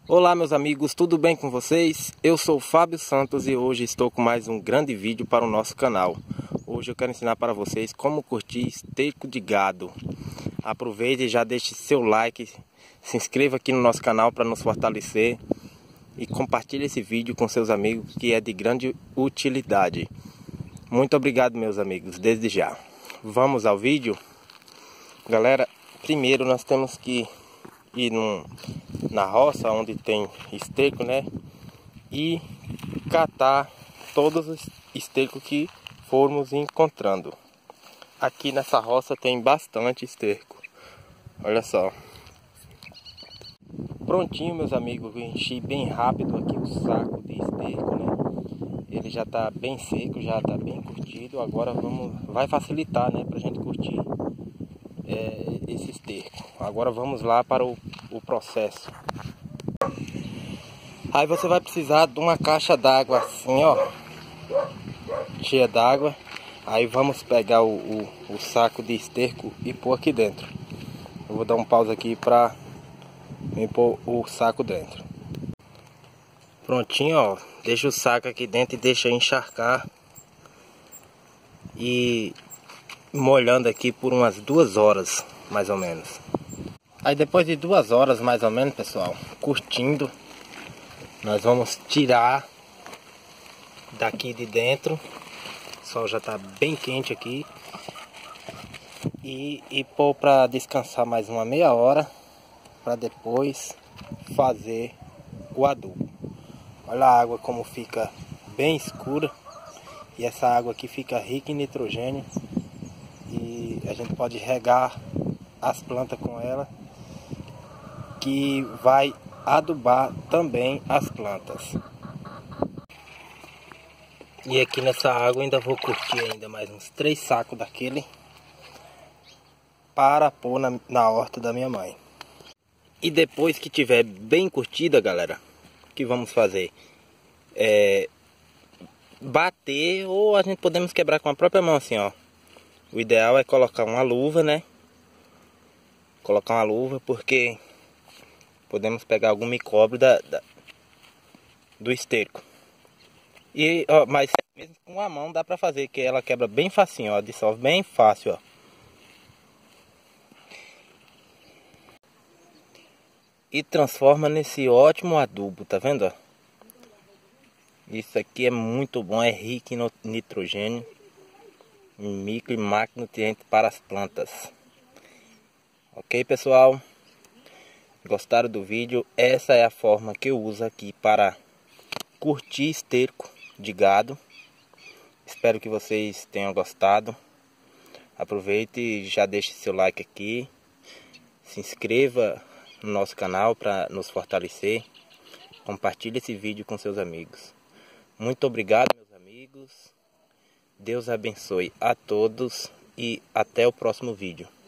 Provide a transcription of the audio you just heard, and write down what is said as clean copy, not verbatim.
Olá meus amigos, tudo bem com vocês? Eu sou o Fábio Santos e hoje estou com mais um grande vídeo para o nosso canal. Hoje eu quero ensinar para vocês como curtir esterco de gado. Aproveite e já deixe seu like, se inscreva aqui no nosso canal para nos fortalecer e compartilhe esse vídeo com seus amigos que é de grande utilidade. Muito obrigado meus amigos, desde já. Vamos ao vídeo? Galera, primeiro nós temos que ir na roça onde tem esterco, né? E catar todos os estercos que formos encontrando. Aqui nessa roça tem bastante esterco. Olha só. Prontinho, meus amigos, eu enchi bem rápido aqui o saco de esterco, né? Ele já tá bem seco, já tá bem curtido. Agora vai facilitar, né, pra gente curtir esse esterco. Agora vamos lá para o processo. Aí você vai precisar de uma caixa d'água assim, ó, cheia d'água. Aí vamos pegar o saco de esterco e pôr aqui dentro. Eu vou dar um pause aqui para pôr o saco dentro. Prontinho, ó, deixa o saco aqui dentro e deixa encharcar e molhando aqui por umas 2 horas mais ou menos. Aí depois de 2 horas mais ou menos, pessoal, curtindo, nós vamos tirar daqui de dentro. O sol já está bem quente aqui. E pôr para descansar mais uma meia hora, para depois fazer o adubo. Olha a água como fica bem escura. E essa água aqui fica rica em nitrogênio. E a gente pode regar as plantas com ela, que vai adubar também as plantas. E aqui nessa água ainda vou curtir ainda mais uns 3 sacos daquele para pôr na horta da minha mãe. E depois que tiver bem curtida, galera, o que vamos fazer? Bater, ou a gente podemos quebrar com a própria mão assim, ó. O ideal é colocar uma luva, né? Colocar uma luva porque podemos pegar algum micróbio do esterco. E, ó, mas mesmo com a mão dá pra fazer, que ela quebra bem facinho, ó. Dissolve bem fácil, ó. E transforma nesse ótimo adubo, tá vendo, ó? Isso aqui é muito bom, é rico em nitrogênio, em micro e macronutrientes para as plantas. Ok, pessoal? Gostaram do vídeo? Essa é a forma que eu uso aqui para curtir esterco de gado. Espero que vocês tenham gostado. Aproveite e já deixe seu like aqui. Se inscreva no nosso canal para nos fortalecer. Compartilhe esse vídeo com seus amigos. Muito obrigado, meus amigos. Deus abençoe a todos e até o próximo vídeo.